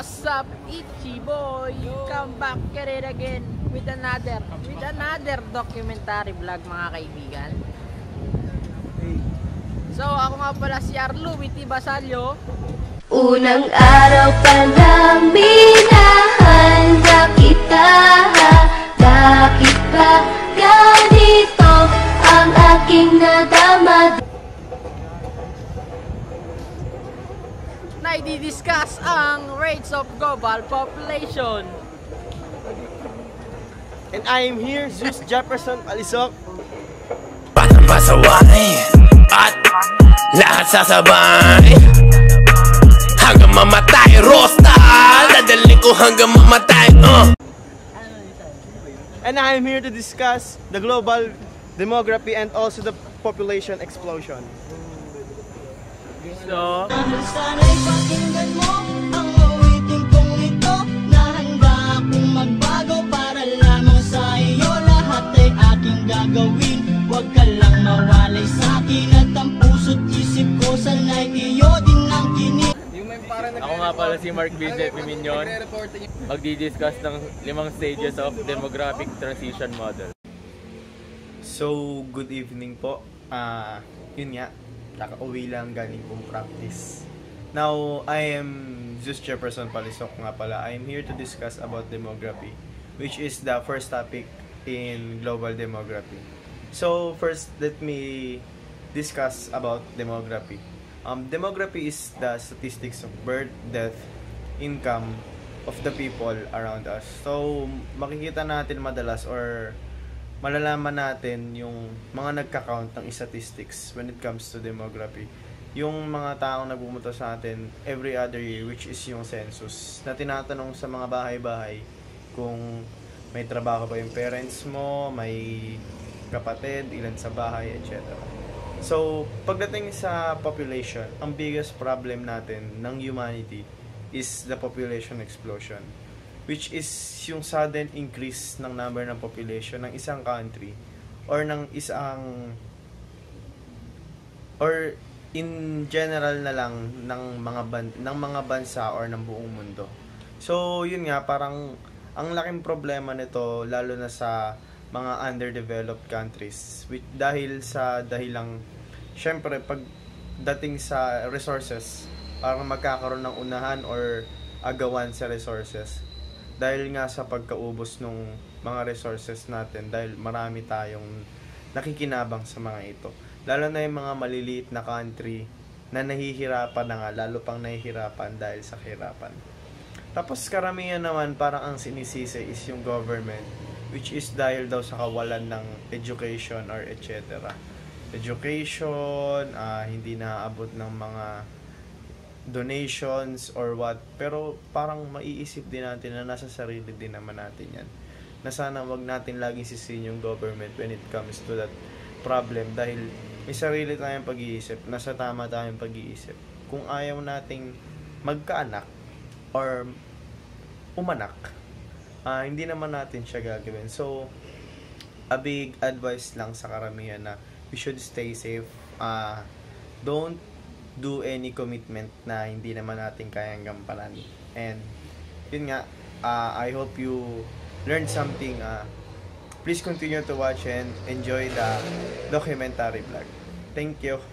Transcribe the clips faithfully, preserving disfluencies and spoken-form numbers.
What's up, Itchy boy? Come back at it again with another with another documentary vlog, mga kaibigan. So ako nga pala si Arlo Witty Basalio. Unang araw pa lang minahanda kita, bakit ba ganito ang aking nadama? Na i-discuss ang rates of global population. And I am here, Zeus Jefferson Palisok. Paano masaway at lahat sasabay hanggang mamatay, Rosta. Dadaling ko hanggang mamatay, uh. And I am here to discuss the global demography and also the population explosion. So, sana'y pakinggan mo ang awitin kong ito, na handa akong magbago para lamang sa iyo. Lahat ay aking gagawin, huwag ka lang mawalay sa akin, at ang puso't isip ko sana'y iyo din ang kinig. Ako nga pala si Mark Vincent Piminyon, magdi-discuss ng limang stages of demographic transition model. So, good evening po. Ah, uh, yun nga, nakauwi lang galing kong practice. Now, I am Zeus Jefferson Palisok nga pala. I am here to discuss about demography, which is the first topic in global demography. So, first, let me discuss about demography. Um, demography is the statistics of birth, death, income of the people around us. So, makikita natin madalas or malalaman natin yung mga nagka-count ng statistics when it comes to demography. Yung mga taong nagbumunta sa atin every other year, which is yung census, na tinatanong sa mga bahay-bahay kung may trabaho ba yung parents mo, may kapatid, ilan sa bahay, et cetera. So, pagdating sa population, ang biggest problem natin ng humanity is the population explosion, which is yung sudden increase ng number ng population ng isang country or ng isang or in general na lang ng mga ban, ng mga bansa or ng buong mundo. So, yun nga, parang ang laking problema nito lalo na sa mga underdeveloped countries, which dahil sa dahilang syempre pag dating sa resources, parang magkakaroon ng unahan or agawan sa resources dahil nga sa pagkaubos ng mga resources natin, dahil marami tayong nakikinabang sa mga ito, lalo na yung mga maliliit na country na nahihirapan na nga, lalo pang nahihirapan dahil sa kahirapan. Tapos karamihan naman parang ang sinisisi is yung government, which is dahil daw sa kawalan ng education or et cetera. Education, uh, hindi naaabot ng mga donations or what, pero parang maiisip din natin na nasa sarili din naman natin yan, na sana wag natin laging sisihin yung government when it comes to that problem, dahil may sarili tayong pag-iisip, nasa tama tayong pag-iisip. Kung ayaw nating magkaanak or umanak, uh, hindi naman natin siya gagawin. So, a big advice lang sa karamihan na we should stay safe. Uh, don't do any commitment na hindi naman natin kayang gampanan. And yun nga, uh, I hope you learned something. Uh, please continue to watch and enjoy the documentary vlog. Thank you.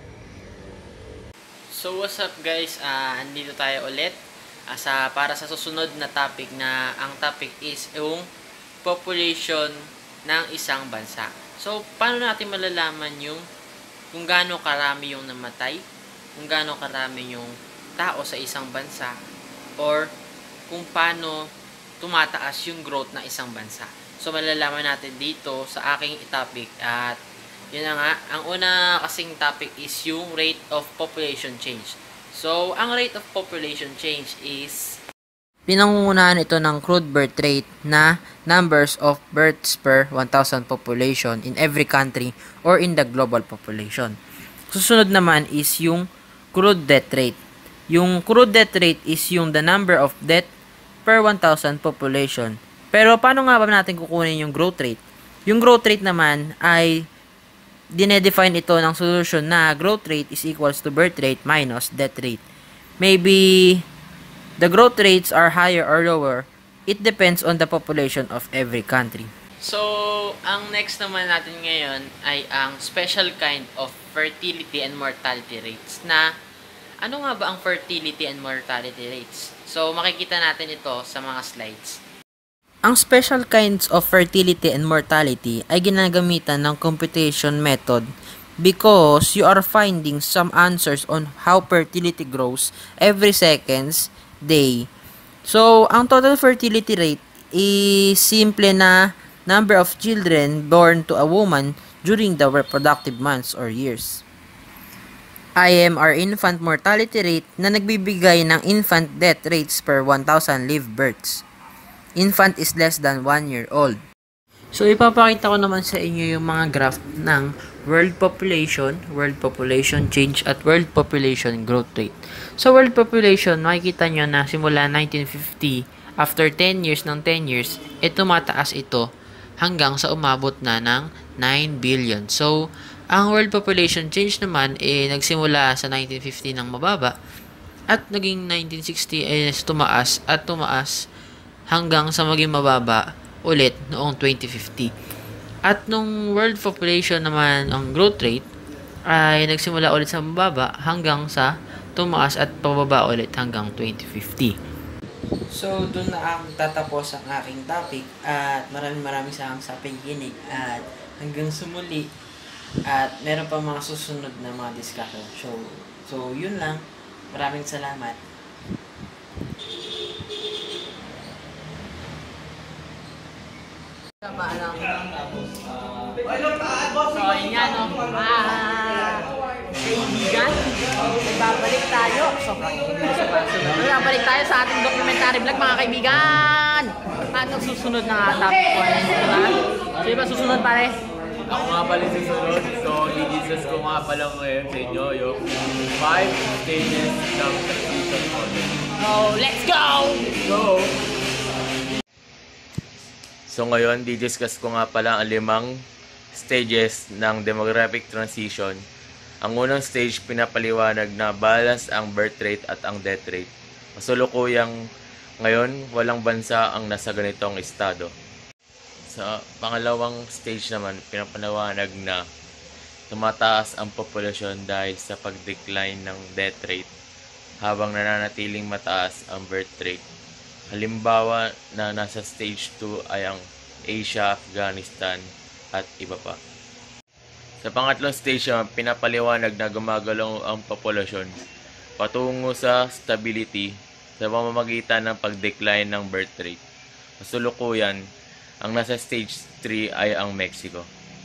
So what's up guys, uh, andito tayo ulit uh, sa, para sa susunod na topic, na ang topic is yung population ng isang bansa. So paano natin malalaman yung kung gaano karami yung namatay, kung gaano karami yung tao sa isang bansa, or kung paano tumataas yung growth ng isang bansa. So malalaman natin dito sa aking topic, at yun na nga, ang una kasing topic is yung rate of population change. So ang rate of population change is pinangungunahan ito ng crude birth rate na numbers of births per one thousand population in every country or in the global population. Susunod naman is yung crude death rate. Yung crude death rate is yung the number of death per one thousand population. Pero paano nga ba natin kukunin yung growth rate? Yung growth rate naman ay dinedefine ito ng solution na growth rate is equals to birth rate minus death rate. Maybe The growth rates are higher or lower. It depends on the population of every country. So, ang next naman natin ngayon ay ang special kind of fertility and mortality rates na ano nga ba ang fertility and mortality rates? So, makikita natin ito sa mga slides. Ang special kinds of fertility and mortality ay ginagamitan ng computation method because you are finding some answers on how fertility grows every seconds, day. So, ang total fertility rate is simple na number of children born to a woman during the reproductive months or years. I M R infant mortality rate na nagbibigay ng infant death rates per one thousand live births. Infant is less than one year old. So, ipapakita ko naman sa inyo yung mga graph ng world population, world population change, at world population growth rate. So, world population, makikita nyo na simula nineteen fifty, after ten years ng ten years, eh tumataas ito hanggang sa umabot na ng nine billion. So, ang world population change naman, eh nagsimula sa nineteen fifty ng mababa, at naging nineteen sixty eh tumaas at tumaas hanggang sa maging mababa ulit noong twenty fifty. At nung world population naman, ang growth rate ay nagsimula ulit sa mababa hanggang sa tumaas at pababa ulit hanggang twenty fifty. So, doon na ang tatapos ang aking topic at maraming maraming salamat sa pakikinig at hanggang sumuli at meron pa mga susunod na mga discussion. So, so yun lang. Maraming salamat. So, yun nga, no? Ah, kaibigan, babalik tayo. Sobrang babalik tayo sa ating documentary vlog, mga kaibigan. At ang susunod na topic ko ay diba? So, diba susunod pare? Ako nga pala susunod. So, i-discuss ko nga pala ngayon sa inyo yung five stages ng transition model. Oh, let's go! Go! So ngayon, di-discuss ko nga pala ang limang stages ng demographic transition. Ang unang stage, pinapaliwanag na balance ang birth rate at ang death rate. Kasulukuyang ngayon, walang bansa ang nasa ganitong estado. Sa pangalawang stage naman, pinapaliwanag na tumataas ang populasyon dahil sa pag-decline ng death rate habang nananatiling mataas ang birth rate. Halimbawa na nasa stage two ay ang Asia, Afghanistan at iba pa. Sa pangatlong stage naman, pinapaliwanag na gumagalaw ang populasyon patungo sa stability sa pamamagitan ng pag-decline ng birth rate. Masulukuyan, ang nasa stage three ay ang Mexico.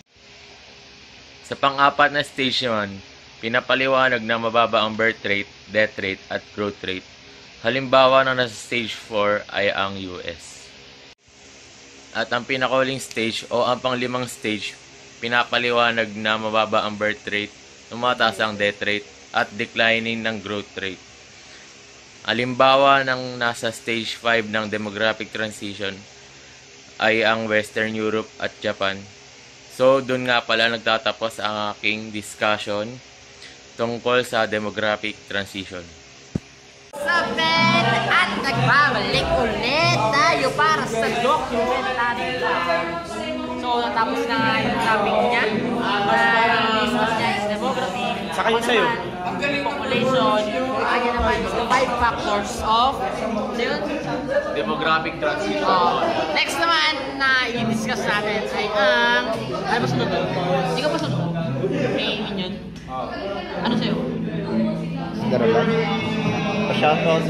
Sa pang-apat na stage naman, pinapaliwanag na mababa ang birth rate, death rate at growth rate. Halimbawa na nasa stage four ay ang U S. At ang pinakahuling stage o ang panglimang stage, pinapaliwanag na mababa ang birth rate, tumataas ang death rate at declining ng growth rate. Halimbawa ng nasa stage five ng demographic transition ay ang Western Europe at Japan. So doon nga pala nagtatapos ang aking discussion tungkol sa demographic transition. Sabet at nagbabalik ulit tayo para sa documentary vlog. So, natapos na nga yung topic niya. Ang business niya is demography. Saka yun sa'yo. Population. Kanya naman is the five factors of so yun? Demographic transition. Oh. Next naman na i-discuss natin ay ang ano ba sunod? Hindi ka ba sunod? May minion. Ano sa'yo? Daralan. Pa-shoutout.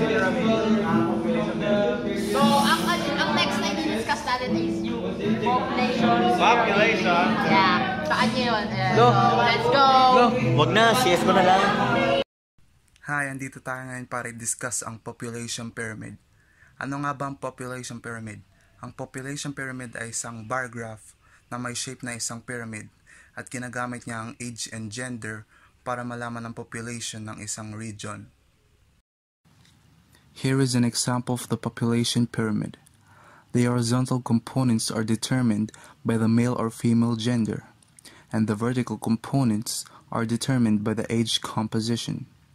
So, ang, ang next na i-discuss natin is yung population. Population. Yeah. Saan nyo yun? Yeah. Go. So, let's go! Wag na, C S ko na lang. Hi, andito tayo ngayon para i-discuss ang population pyramid. Ano nga ba ang population pyramid? Ang population pyramid ay isang bar graph na may shape na isang pyramid at ginagamit niya ang age and gender para malaman ang population ng isang region. Here is an example of the population pyramid. The horizontal components are determined by the male or female gender, and the vertical components are determined by the age composition.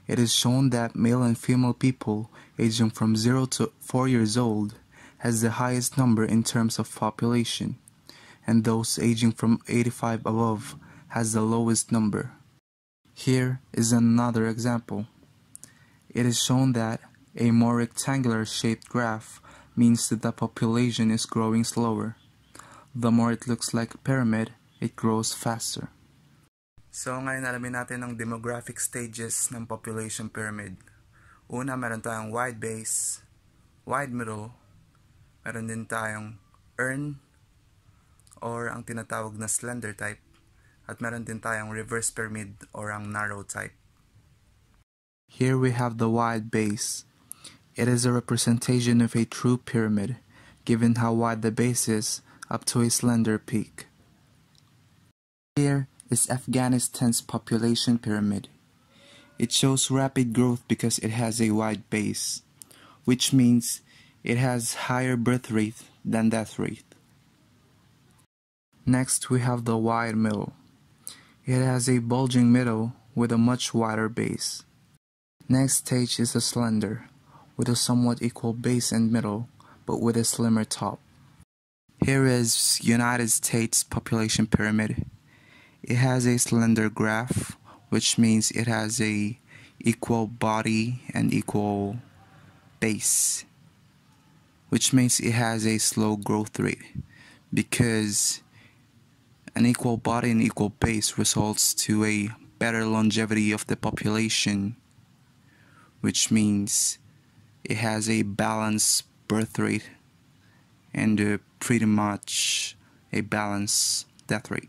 It is shown that male and female people aging from zero to four years old has the highest number in terms of population, and those aging from eighty-five above has the lowest number. Here is another example. It is shown that a more rectangular shaped graph means that the population is growing slower. The more it looks like a pyramid, it grows faster. So ngayon alamin natin ang demographic stages ng population pyramid. Una, meron tayong wide base, wide middle, meron din tayong urn or ang tinatawag na slender type, at meron din tayong reverse pyramid or ang narrow type. Here we have the wide base. It is a representation of a true pyramid, given how wide the base is up to a slender peak. Here is Afghanistan's population pyramid. It shows rapid growth because it has a wide base, which means it has higher birth rate than death rate. Next we have the wide middle. It has a bulging middle with a much wider base. Next stage is a slender, with a somewhat equal base and middle, but with a slimmer top. Here is United States population pyramid. It has a slender graph, which means it has a equal body and equal base, which means it has a slow growth rate, because an equal body and equal base results to a better longevity of the population, which means it has a balanced birth rate and uh, pretty much a balanced death rate.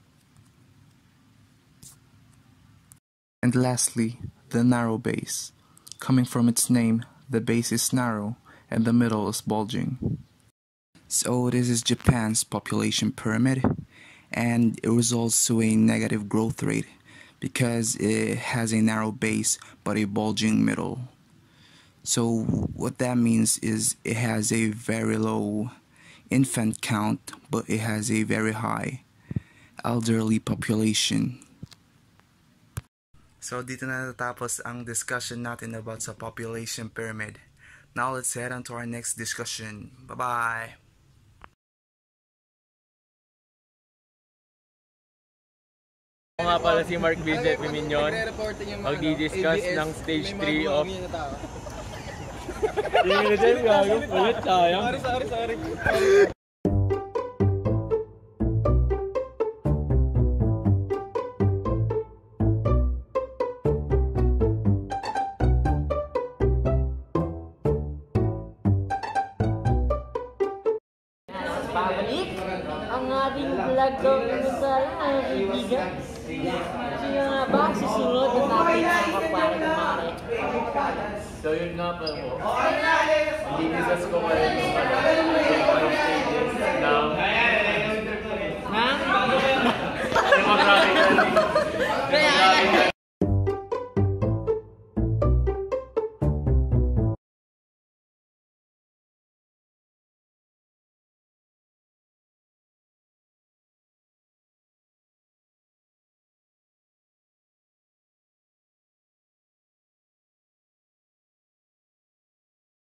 And lastly, the narrow base. Coming from its name, the base is narrow and the middle is bulging. So this is Japan's population pyramid, and it results to a negative growth rate because it has a narrow base but a bulging middle. So what that means is it has a very low infant count, but it has a very high elderly population. So dito na natapos ang discussion natin about sa population pyramid. Now let's head on to our next discussion. Bye-bye! Ako nga pala si Mark Vincent Pimignon, magdi-discuss ng stage three of... Hindi na dyan, gago. Ulit, sayang. Sorry, sorry, sorry. Pabalik ang ating vlog daw ito tayo, mga kaibigan. Sino nga ba susunod na natin ang kapare-kumare? So yun nga pa po. Hindi discuss ko ngayon yung